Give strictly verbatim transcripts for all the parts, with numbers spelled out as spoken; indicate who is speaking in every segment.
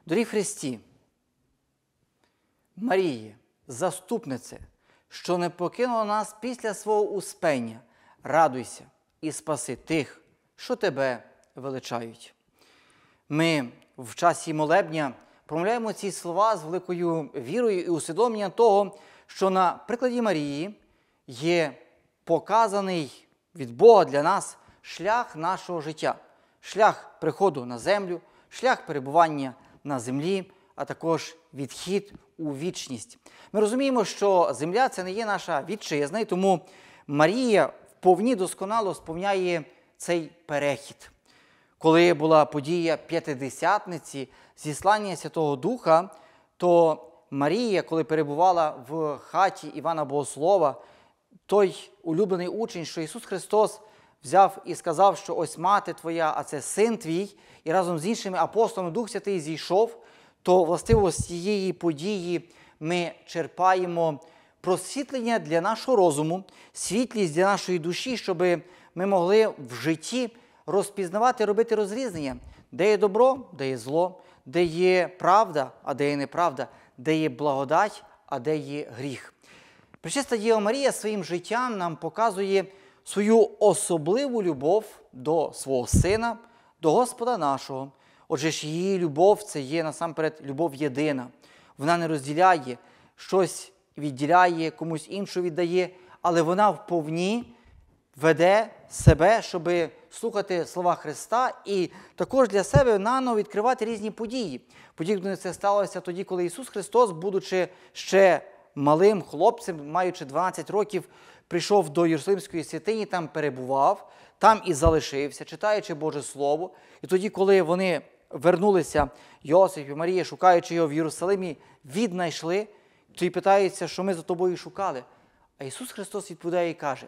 Speaker 1: Дорогі Христі, Марії, заступнице, що не покинула нас після свого успення, радуйся і спаси тих, що тебе величають. Ми в часі молебня промовляємо ці слова з великою вірою і усвідомленням того, що на прикладі Марії є показаний від Бога для нас шлях нашого життя, шлях приходу на землю, шлях перебування на землі, а також відхід у вічність. Ми розуміємо, що земля – це не є наша вітчизна, і тому Марія вповні досконало сповняє цей перехід. Коли була подія П'ятидесятниці, зіслання Святого Духа, то Марія, коли перебувала в хаті Івана Богослова, той улюблений учень, що Ісус Христос взяв і сказав, що ось мати твоя, а це син твій, і разом з іншими апостолами Дух Святий зійшов, то властиво з цієї події ми черпаємо просвітлення для нашого розуму, світлість для нашої душі, щоб ми могли в житті розпізнавати, робити розрізнення, де є добро, де є зло, де є правда, а де є неправда, де є благодать, а де є гріх. Пречиста Діва Марія своїм життям нам показує свою особливу любов до свого Сина, до Господа нашого. Отже ж, її любов – це є насамперед любов єдина. Вона не розділяє, щось відділяє, комусь іншу віддає, але вона вповні веде себе, щоб слухати слова Христа і також для себе наново відкривати різні події. Подібно це сталося тоді, коли Ісус Христос, будучи ще малим хлопцем, маючи дванадцять років, прийшов до Єрусалимської святині, там перебував, там і залишився, читаючи Боже Слово. І тоді, коли вони вернулися, Йосип і Марія, шукаючи його в Єрусалимі, віднайшли, то й питаються, що ми за тобою шукали. А Ісус Христос відповідає і каже: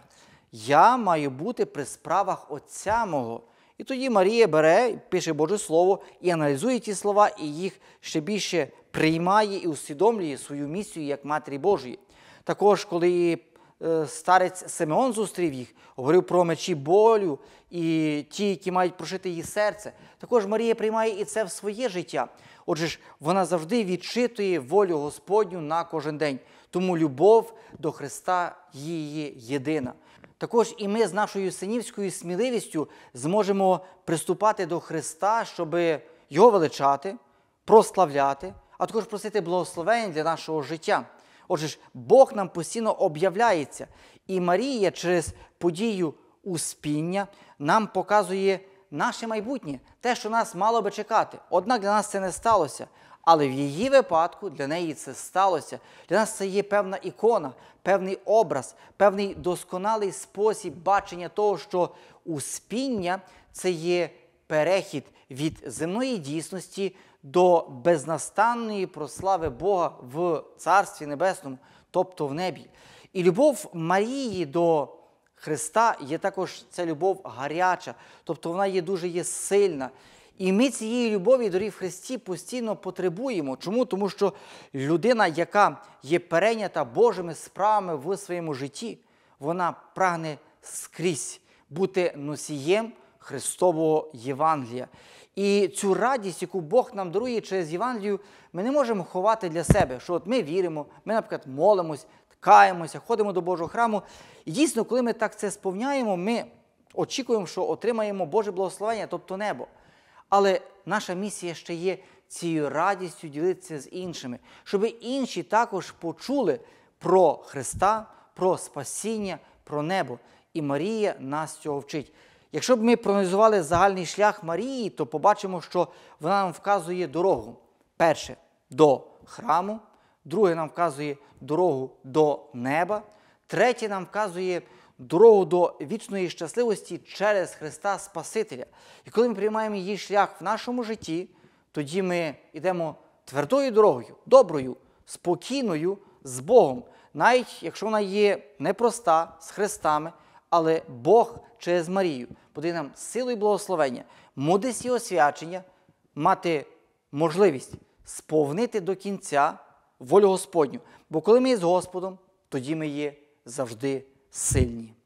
Speaker 1: «Я маю бути при справах Отця мого». І тоді Марія бере, пише Боже Слово і аналізує ті слова, і їх ще більше приймає і усвідомлює свою місію як Матері Божої. Також, коли старець Симеон зустрів їх, говорив про мечі болю і ті, які мають прошити її серце. Також Марія приймає і це в своє життя. Отже ж, вона завжди відчитує волю Господню на кожен день. Тому любов до Христа її єдина. Також і ми з нашою синівською сміливістю зможемо приступати до Христа, щоб Його величати, прославляти, а також просити благословень для нашого життя. Отже ж, Бог нам постійно об'являється. І Марія через подію успіння нам показує наше майбутнє, те, що нас мало би чекати. Однак для нас це не сталося. Але в її випадку для неї це сталося. Для нас це є певна ікона, певний образ, певний досконалий спосіб бачення того, що успіння – це є перехід від земної дійсності до безнастанної прослави Бога в Царстві Небесному, тобто в небі. І любов Марії до Христа є також ця любов гаряча, тобто вона є дуже є сильна. І ми цієї любові, дорогі в Христі, постійно потребуємо. Чому? Тому що людина, яка є перейнята Божими справами в своєму житті, вона прагне скрізь бути носієм Христового Євангелія. І цю радість, яку Бог нам дарує через Євангелію, ми не можемо ховати для себе, що от ми віримо, ми, наприклад, молимось, каємося, ходимо до Божого храму. І дійсно, коли ми так це сповняємо, ми очікуємо, що отримаємо Боже благословення, тобто небо. Але наша місія ще є цією радістю ділитися з іншими, щоб інші також почули про Христа, про спасіння, про небо. І Марія нас цього вчить. Якщо б ми проаналізували загальний шлях Марії, то побачимо, що вона нам вказує дорогу. Перше – до храму, друге – нам вказує дорогу до неба, третє – нам вказує дорогу до вічної щасливості через Христа Спасителя. І коли ми приймаємо її шлях в нашому житті, тоді ми йдемо твердою дорогою, доброю, спокійною, з Богом. Навіть якщо вона є непроста, з хрестами, але Бог через Марію подає нам силу і благословення, мудрість і освячення, мати можливість сповнити до кінця волю Господню. Бо коли ми є з Господом, тоді ми є завжди сильні.